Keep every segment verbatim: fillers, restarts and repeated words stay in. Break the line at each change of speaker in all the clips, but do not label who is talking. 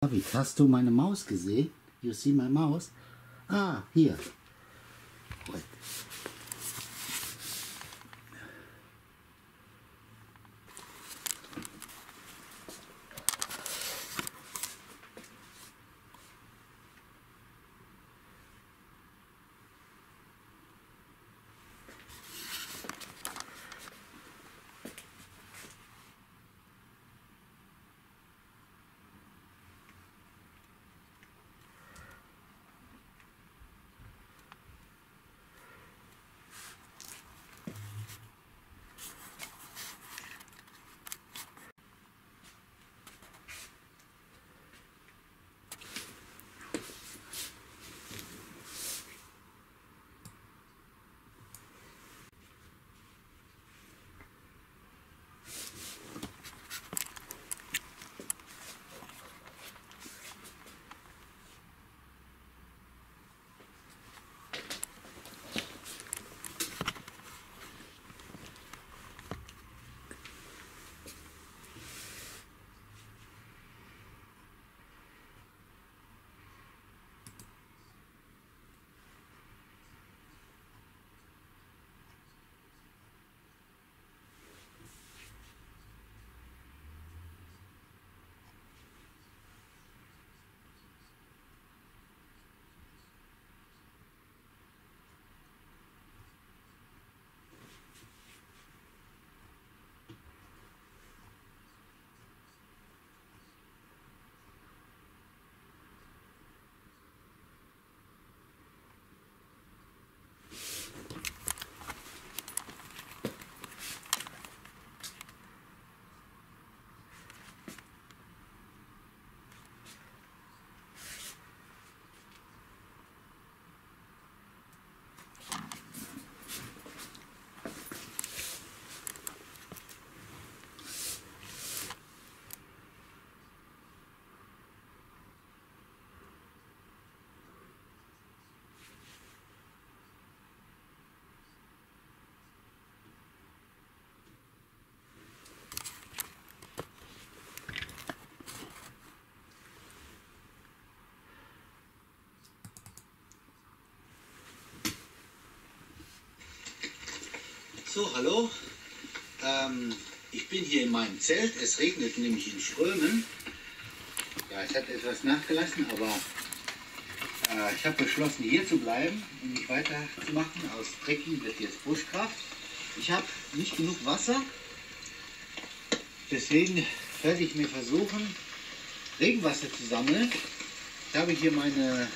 David, hast du meine Maus gesehen? You see my mouse? Ah, hier. Wait. So, hallo. Ähm, ich bin hier in meinem Zelt. Es regnet nämlich in Strömen. Ja, es hat etwas nachgelassen, aber äh, ich habe beschlossen, hier zu bleiben und nicht weiterzumachen. Aus Trekking wird jetzt Buschkraft. Ich habe nicht genug Wasser. Deswegen werde ich mir versuchen, Regenwasser zu sammeln. Ich habe hier meine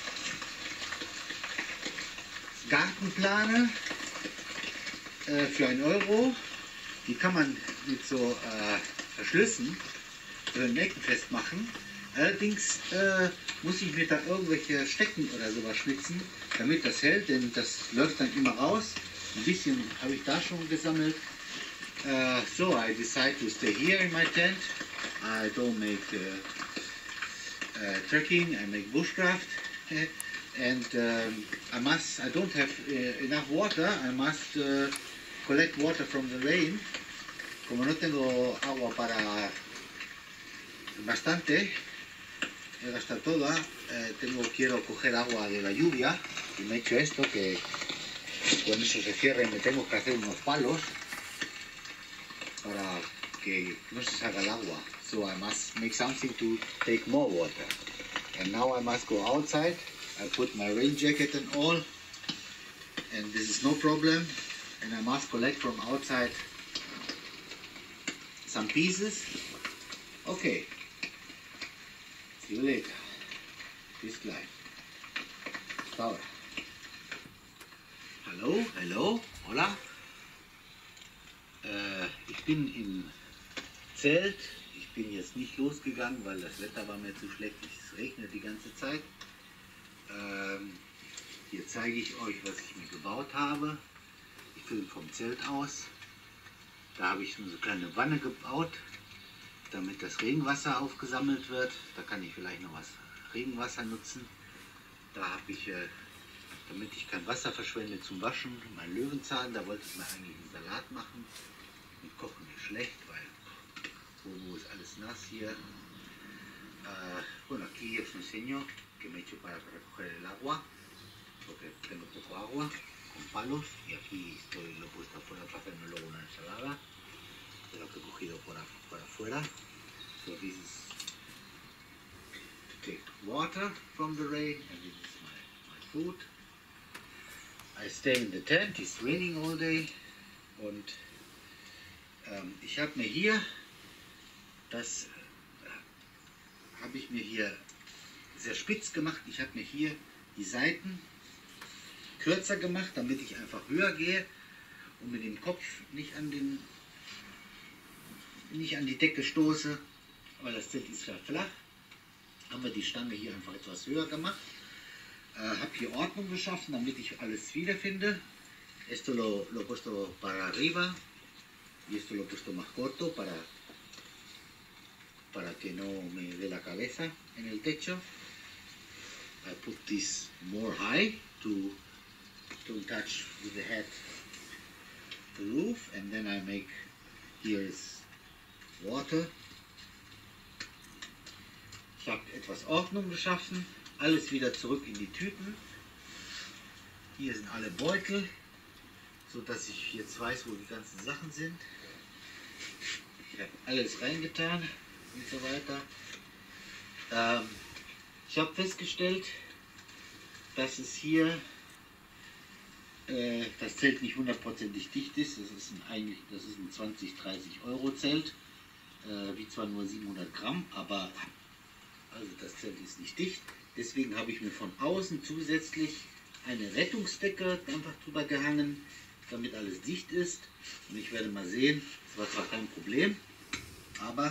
Gartenplane für einen Euro. Die kann man mit so äh, Verschlüssen oder Nähten festmachen. Allerdings äh, muss ich mir da irgendwelche Stecken oder sowas schnitzen, damit das hält, denn das läuft dann immer raus. Ein bisschen habe ich da schon gesammelt. Uh, so I decide to stay here in my tent. I don't make uh, uh, trekking, I make bushcraft. And um, I must, I don't have uh, enough water, I must uh, collect water from the rain. Como no tengo agua para bastante, he gastado toda, eh, tengo, quiero coger agua de la lluvia y me he hecho esto, que cuando eso se cierre me tengo que hacer unos palos para que no se salga el agua. So I must make something to take more water. And now I must go outside. I put my rain jacket and all, and this is no problem. And I must collect from outside some pieces. Okay. See you later. Bis gleich. Hasta ahora. Hallo, hallo, hola. Äh, ich bin im Zelt. Ich bin jetzt nicht losgegangen, weil das Wetter war mir zu schlecht. Es regnet die ganze Zeit. Ähm, hier zeige ich euch, was ich mir gebaut habe. Ich filme vom Zelt aus. Da habe ich so eine kleine Wanne gebaut, damit das Regenwasser aufgesammelt wird. Da kann ich vielleicht noch was Regenwasser nutzen. Da habe ich, äh, damit ich kein Wasser verschwende zum Waschen, mein Löwenzahn. Da wollte ich mir eigentlich einen Salat machen. Mit Kochen ist schlecht, weil so ist alles nass hier. Äh, bueno, aquí aquí os enseño que me he hecho para recoger el agua, porque tengo poco agua, con palos, y aquí estoy, lo he puesto afuera para hacerme luego una ensalada de lo que he cogido por, por afuera. So this is to take water from the rain, and this is my, my food. I stay in the tent, it's raining all day, und ähm, ich habe mir hier, das äh, habe ich mir hier sehr spitz gemacht, ich habe mir hier die Seiten kürzer gemacht, damit ich einfach höher gehe und mit dem Kopf nicht an, den, nicht an die Decke stoße, weil das Zelt ist ja flach. Haben wir die Stange hier einfach etwas höher gemacht. Äh, habe hier Ordnung geschaffen, damit ich alles wiederfinde. Esto lo, lo he puesto para arriba y esto lo he puesto más corto para, para que no me dé la cabeza en el techo. I put this more high to don't touch with the head the roof, and then I make, here is water. Ich habe etwas Ordnung geschaffen, alles wieder zurück in die Tüten. Hier sind alle Beutel, so dass ich jetzt weiß, wo die ganzen Sachen sind. Ich habe alles reingetan und so weiter. Ähm, ich habe festgestellt, dass es hier das Zelt nicht hundertprozentig dicht ist. Das ist ein, eigentlich, das ist ein zwanzig, dreißig Euro Zelt, äh, wiegt zwar nur siebenhundert Gramm, aber also das Zelt ist nicht dicht. Deswegen habe ich mir von außen zusätzlich eine Rettungsdecke einfach drüber gehangen, damit alles dicht ist. Und ich werde mal sehen, es war zwar kein Problem, aber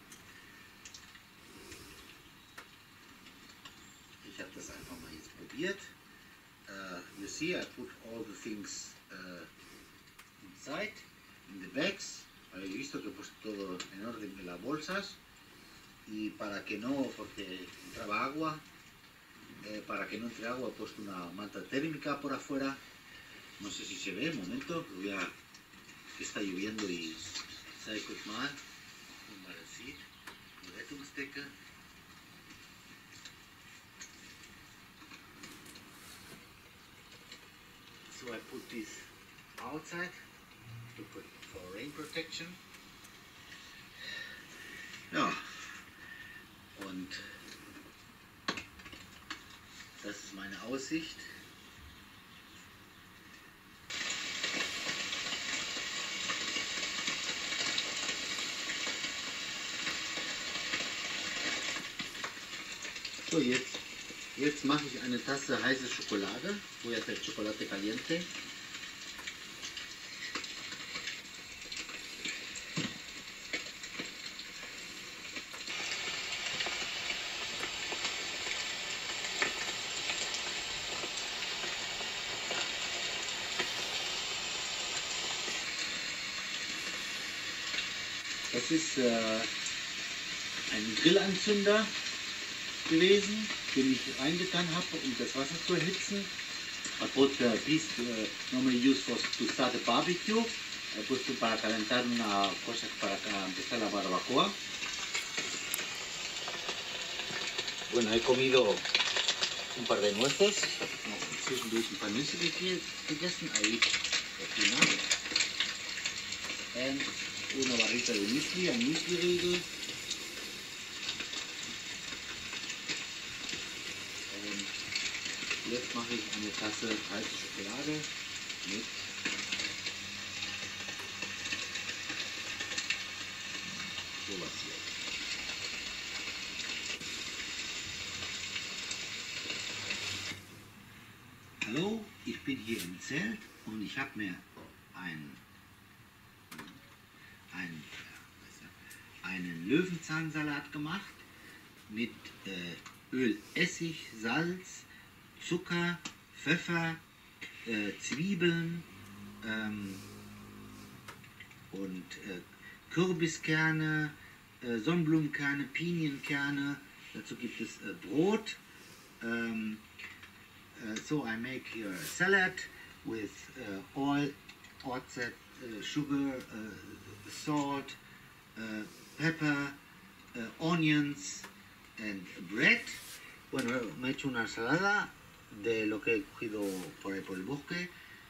ich habe das einfach mal jetzt probiert. Uh, you see, I put all the things uh, inside, in the bags. Habéis visto que he puesto todo en orden en las bolsas. Y para que no, porque entraba agua, eh, para que no entre agua he puesto una manta térmica por afuera. No sé si se ve, un momento, voy a, que está lloviendo y se gut mal. Mal sieht, die Rettungsdecke. So I put this outside to put for rain protection. Ja, und das ist meine Aussicht. So, jetzt Jetzt mache ich eine Tasse heiße Schokolade. Voy a hacer chocolate caliente. Das ist äh, ein Grillanzünder gewesen, den ich reingetan habe, um das Wasser zu erhitzen. I put uh, this uh, normally used for to start a barbecue. I put para calentar una cosa para empezar la barbacoa. Bueno, he comido un par de nueces. Zwischendurch ein paar Nüsse gegessen. I eat a few nuts. And una barrita de Müsli, ein Müsli-Riegel. Jetzt mache ich eine Tasse heiße Schokolade mit sowas hier. Hallo, ich bin hier im Zelt und ich habe mir ein, ein, einen Löwenzahnsalat gemacht mit äh, Öl, Essig, Salz, Zucker, Pfeffer, äh, Zwiebeln ähm, und äh, Kürbiskerne, äh, Sonnenblumenkerne, Pinienkerne. Dazu gibt es äh, Brot. Ähm, uh, so I make here a salad with uh, oil, oilset, uh, sugar, uh, salt, uh, pepper, uh, onions and bread. Bueno, me he hecho una ensalada de lo que he cogido por ahí por el bosque,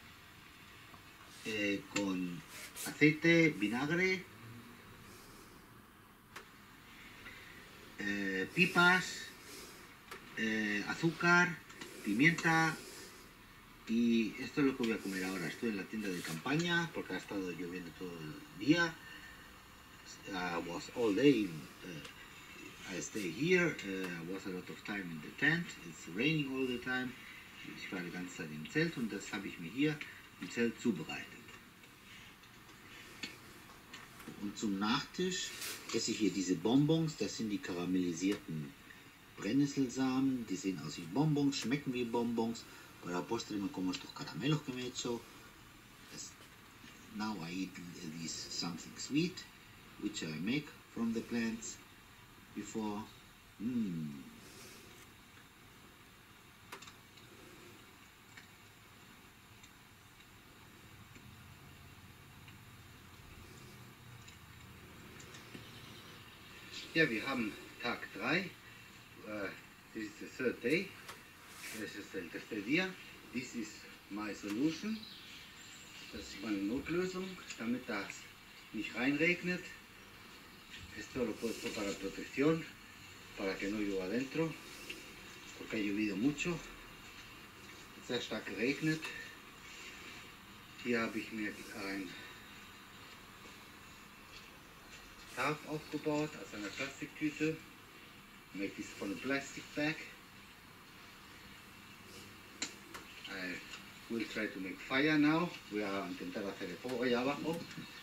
eh, con aceite, vinagre, eh, pipas, eh, azúcar, pimienta, y esto es lo que voy a comer ahora. Estoy en la tienda de campaña porque ha estado lloviendo todo el día. I was all day, uh, I stay here, uh, I was a lot of time in the tent, it's raining all the time. Ich war die ganze Zeit im Zelt und das habe ich mir hier im Zelt zubereitet. Und zum Nachtisch esse ich hier diese Bonbons, das sind die karamellisierten Brennnesselsamen, die sehen aus wie Bonbons, schmecken wie Bonbons. Para postre me como estos caramelos que me he hecho. Now I eat this something sweet, which I make from the plants before. Mm. Ja, wir haben Tag drei. Uh, this is the third day. Das ist el tercer día. This is my solution. Das ist meine Notlösung, damit das nicht reinregnet. Esto lo he puesto para protección, para que no llueva adentro, porque ha llovido mucho, sehr stark geregnet. Hier habe ich mir ein Tarp aufgebaut aus einer Plastiktüte. Make this from a plastic bag. I will try to make fire now. Voy a intentar hacer el fuego allá abajo.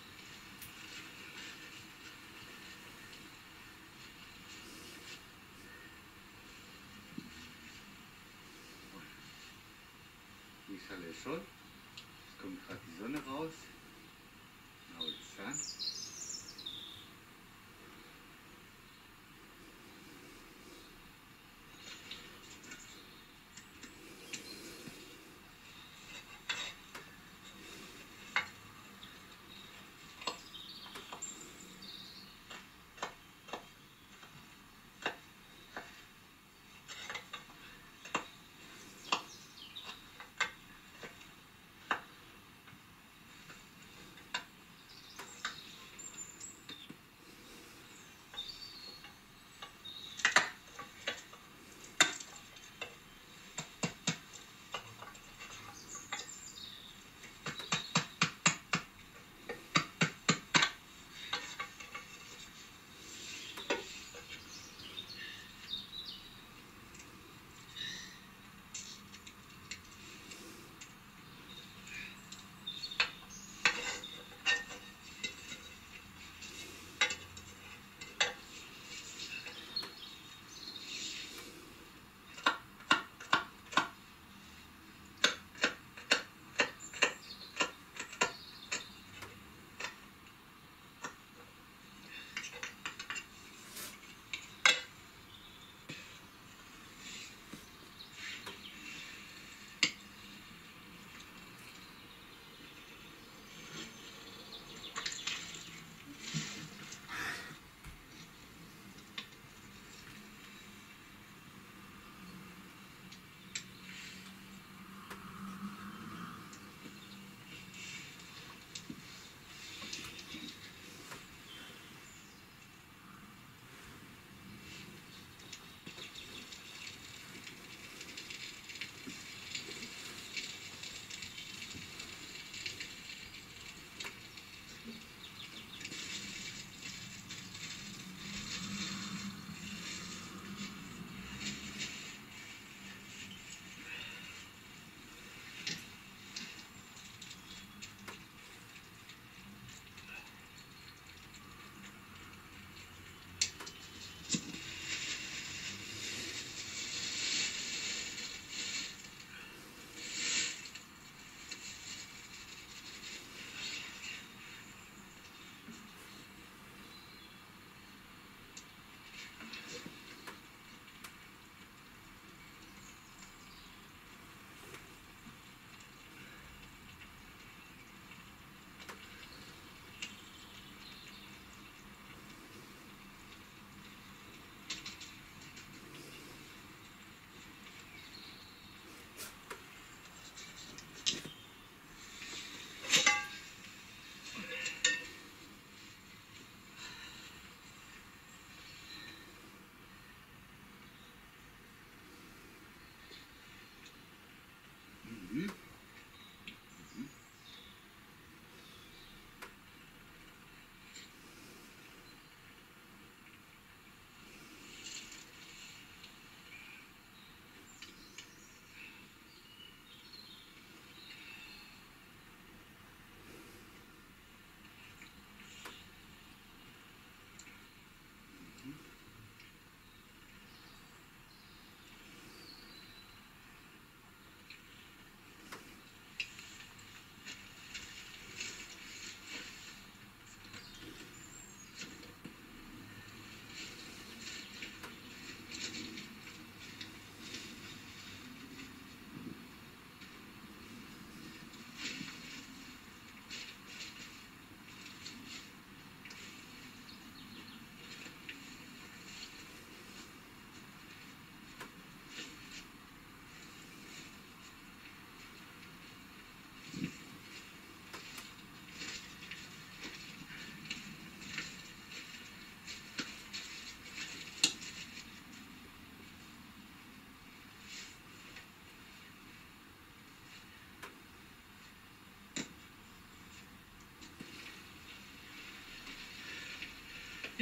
Hier sale el sol. Es kommt gerade die Sonne raus. Now it's sun.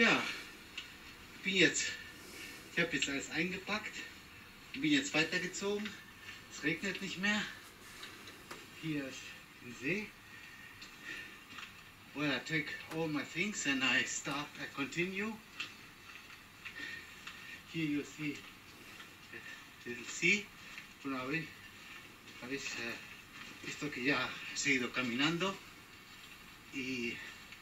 Ja, bin jetzt, ich habe jetzt alles eingepackt, bin jetzt weitergezogen. Es regnet nicht mehr. Hier ist der See. Well, I take all my things and I start, I continue. Here you see the little sea. Bueno, veis, habéis eh, visto que ya he seguido caminando y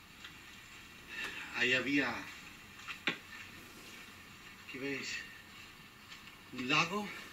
ahí había, aquí veis, un lago.